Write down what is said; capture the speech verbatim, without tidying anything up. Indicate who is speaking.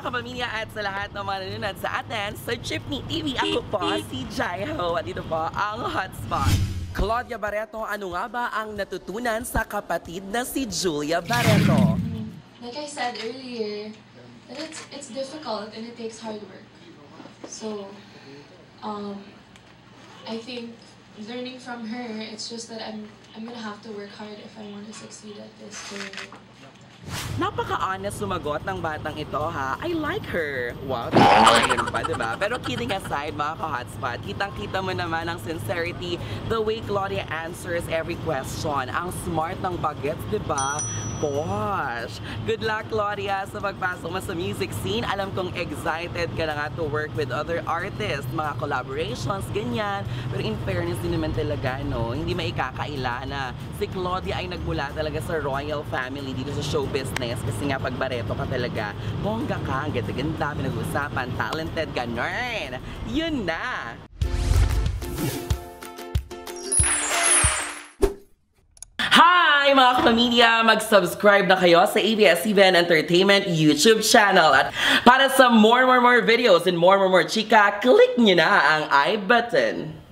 Speaker 1: kapamilya at sa lahat ng mga nanonood sa atin sa Jeepney T V. Ako po si Jai Ho at ito po ang Hotspot. Claudia Barreto, ano nga ba ang natutunan sa kapatid na si Julia Barreto?
Speaker 2: Like I said earlier, that it's it's difficult and it takes hard work. So, um, I think learning from her, it's just that I'm I'm gonna have to work hard if I want to succeed at this career.
Speaker 1: Napaka-honest sumagot ng batang ito, ha? I like her. Wow, ganun pa, diba? Pero kidding aside, mga ka-hotspot, kitang-kita mo naman ang sincerity, the way Claudia answers every question. Ang smart ng bagets, diba? Posh! Good luck, Claudia, sa pagpasok mo sa music scene. Alam kong excited ka na nga to work with other artists, mga collaborations, ganyan. Pero in fairness din naman talaga, no? Hindi maikakaila na si Claudia ay nagmula talaga sa royal family dito sa show business kasi nga pag Barreto ka talaga, bongga ka, ang ganda-ganda, pinag-uusapan, talented ka, nerd! Yun na! Hi mga kapamilya! Mag-subscribe na kayo sa A B S C B N Entertainment YouTube channel at para sa more more more videos and more more more chika, click nyo na ang I button.